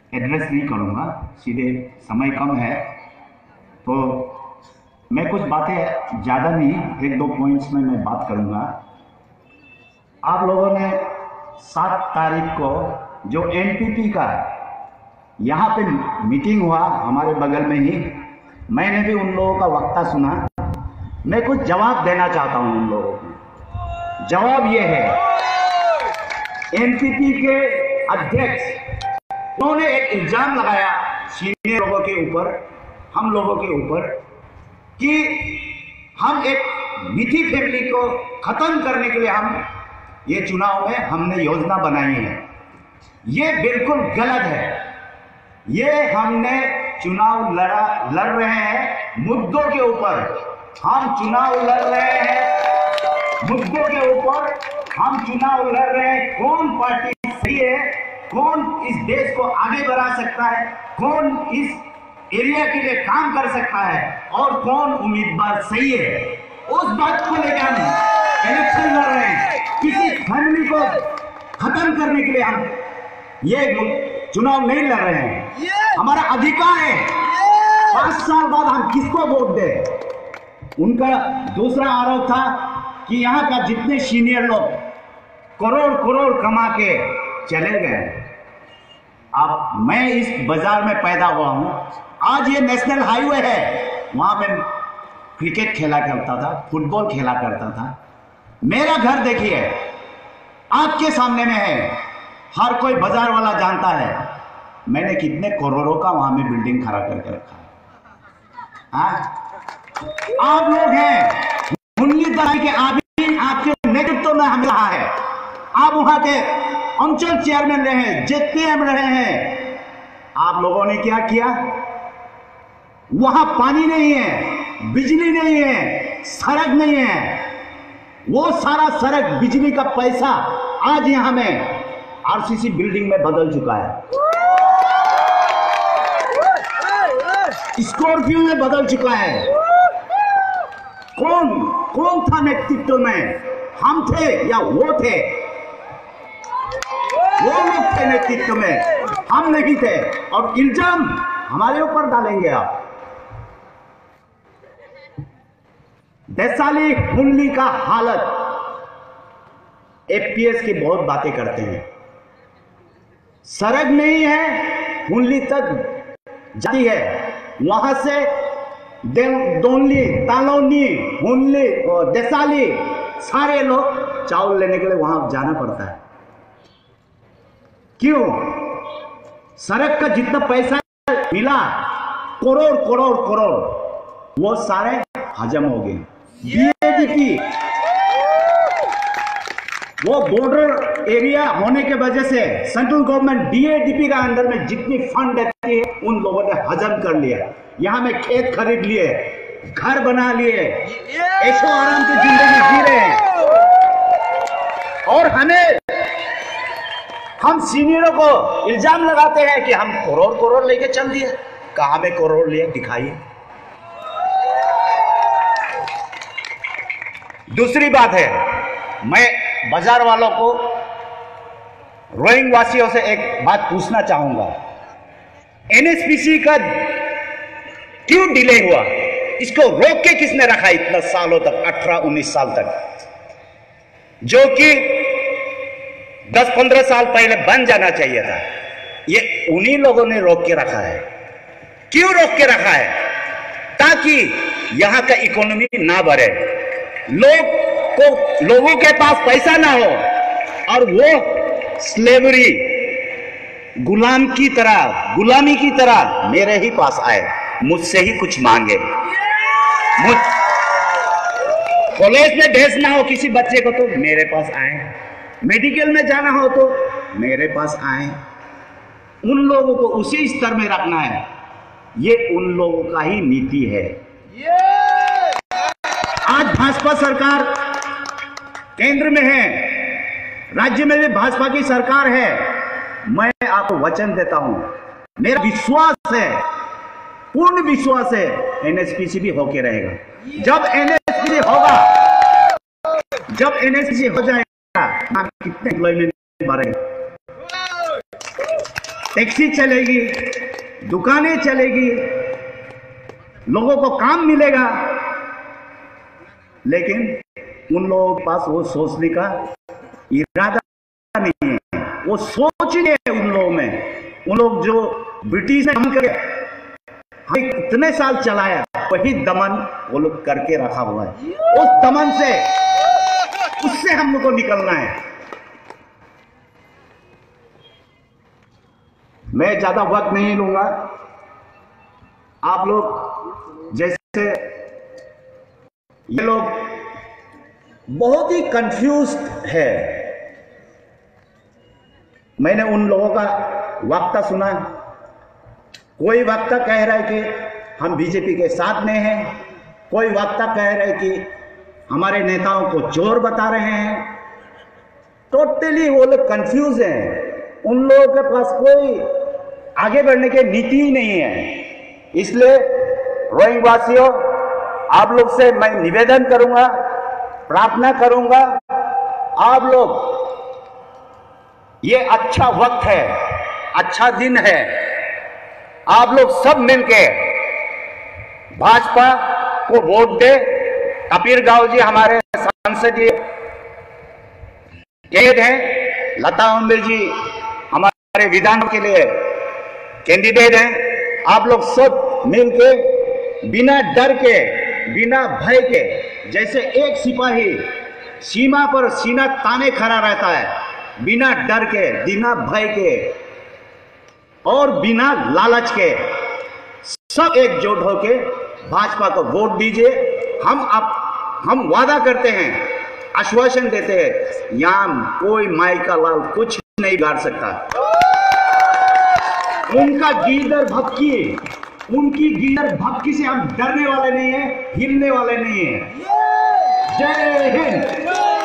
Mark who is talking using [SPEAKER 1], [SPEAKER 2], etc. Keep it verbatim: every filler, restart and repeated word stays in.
[SPEAKER 1] Address नहीं करूँगा, सीधे समय कम है तो मैं कुछ बातें ज़्यादा नहीं, एक दो पॉइंट्स में मैं बात करूँगा। आप लोगों ने सात तारीख को जो एनपीपी का यहाँ पे मीटिंग हुआ हमारे बगल में ही, मैंने भी उन लोगों का वक्ता सुना। मैं कुछ जवाब देना चाहता हूँ उन लोगों को। जवाब ये है, एनपीपी के अध्यक्ष उन्होंने एक इल्जाम लगाया सीनियर लोगों के ऊपर, हम लोगों के ऊपर, कि हम एक मीठी फैमिली को खत्म करने के लिए हम ये चुनाव में हमने योजना बनाई है। ये बिल्कुल गलत है। ये हमने चुनाव लड़ा लड़ रहे हैं मुद्दों के ऊपर, हम चुनाव लड़ रहे हैं मुद्दों के ऊपर, हम चुनाव लड़ रहे हैं कौन पार्टी सही है, कौन इस देश को आगे बढ़ा सकता है, कौन इस एरिया के लिए काम कर सकता है और कौन उम्मीदवार सही है। उस बात को लेकर हम इलेक्शन लड़ रहे हैं। किसी फैमिली को खत्म करने के लिए हम ये चुनाव नहीं लड़ रहे हैं। हमारा अधिकार है पांच साल बाद हम किसको वोट दें। उनका दूसरा आरोप था कि यहाँ का जितने सीनियर लोग करोड़ करोड़ कमा के चले गए। अब मैं इस बाजार में पैदा हुआ हूँ, आज ये नेशनल हाईवे है, वहां पे क्रिकेट खेला करता था, फुटबॉल खेला करता था। मेरा घर देखिए आपके सामने में है, हर कोई बाजार वाला जानता है मैंने कितने करोड़ों का वहां में बिल्डिंग खड़ा करके रखा है। आप लोग हैं उन्नीस तरह के आदमी, आपके नेतृत्व में हम रहा है, आप वहां के अंचल चेयरमैन रहे हैं, जेपीएम रहे हैं। आप लोगों ने क्या किया? वहां पानी नहीं है, बिजली नहीं है, सड़क नहीं है। वो सारा सड़क बिजली का पैसा आज यहां में आरसीसी बिल्डिंग में बदल चुका है, स्कॉर्पियो में बदल चुका है। कौन कौन था नेतृत्व में? हम थे या वो थे? वो लोग थे नेतृत्व में, हम नहीं थे। और इल्जाम हमारे ऊपर डालेंगे आप। वैशाली कुंडली का हालत, एफपीएस की बहुत बातें करते हैं, सड़क नहीं है, कुंडली तक जाती है, वहां से दोनली, तालोनी, हुनली और वैशाली सारे लोग चावल लेने के लिए वहां जाना पड़ता है। क्यों? सड़क का जितना पैसा मिला, करोड़ करोड़ करोड़, वो सारे हजम हो गए। डीएडीपी, वो बॉर्डर एरिया होने के वजह से सेंट्रल गवर्नमेंट डीएडीपी का अंदर में जितनी फंड देती है उन लोगों ने हजम कर लिया। यहां में खेत खरीद लिए, घर बना लिए, ऐशो आराम की जिंदगी जी रहे हैं। और हमें हम सीनियरों को इल्जाम लगाते हैं कि हम करोड़ करोड़ लेके चल दिए। कहां में करोड़ लिए दिखाइए। दूसरी बात है, मैं बाजार वालों को, रोइंग वासियों से एक बात पूछना चाहूंगा। एनएसपीसी का क्यों डिले हुआ? इसको रोक के किसने रखा इतना सालों तक, अठारह उन्नीस साल तक, जो कि दस पंद्रह साल पहले बन जाना चाहिए था। ये उन्हीं लोगों ने रोक के रखा है। क्यों रोक के रखा है? ताकि यहां का इकोनॉमी ना बढ़े, लोग को लोगों के पास पैसा ना हो और वो स्लेवरी, गुलाम की तरह, गुलामी की तरह मेरे ही पास आए, मुझसे ही कुछ मांगे। मुझ कॉलेज में भेजना हो किसी बच्चे को तो मेरे पास आए, मेडिकल में जाना हो तो मेरे पास आए। उन लोगों को उसी स्तर में रखना है, ये उन लोगों का ही नीति है। आज भाजपा सरकार केंद्र में है, राज्य में भी भाजपा की सरकार है। मैं आपको वचन देता हूं, मेरा विश्वास है, पूर्ण विश्वास है, एनएसपीसी भी होके रहेगा। जब एनएसपीसी होगा, जब एनएसपीसी हो जाएगा, कितने एम्प्लॉयमेंट बढ़ेगा। टैक्सी चलेगी, दुकानें चलेगी, लोगों को काम मिलेगा, लेकिन उन लोगों के पास वो सोचने का इरादा नहीं है, वो सोच नहीं है उन लोगों में। उन लोग जो ब्रिटिश ने हम करे हमें इतने साल चलाया, वही दमन वो लोग करके रखा हुआ है। उस दमन से, उससे हम लोग को निकलना है। मैं ज्यादा वक्त नहीं लूंगा। आप लोग जैसे ये लोग बहुत ही कंफ्यूज्ड है। मैंने उन लोगों का वक्ता सुना। कोई वक्ता कह रहा है कि हम बीजेपी के साथ में हैं, कोई वक्ता कह रहा है कि हमारे नेताओं को चोर बता रहे हैं। टोटली वो लोग कंफ्यूज हैं। उन लोगों के पास कोई आगे बढ़ने की नीति ही नहीं है। इसलिए रोइंग वासियों, आप लोग से मैं निवेदन करूंगा, प्रार्थना करूंगा, आप लोग, ये अच्छा वक्त है, अच्छा दिन है, आप लोग सब मिलके भाजपा को वोट दे। कबीर गांव जी हमारे संसदीय कैद हैं, लता उम्ब्रे जी हमारे विधान के लिए कैंडिडेट हैं। आप लोग सब मिलके बिना डर के, बिना भय के, जैसे एक सिपाही सीमा पर सीना ताने खड़ा रहता है, बिना डर के, बिना भय के और बिना लालच के, सब एकजुट होके भाजपा को वोट दीजिए। हम आप हम वादा करते हैं, आश्वासन देते हैं, यहाँ कोई माई का लाल कुछ नहीं गाड़ सकता। उनका गीदड़ भक्की, उनकी गीदड़ भक्की से हम डरने वाले नहीं हैं, हिलने वाले नहीं हैं। जय हिंद।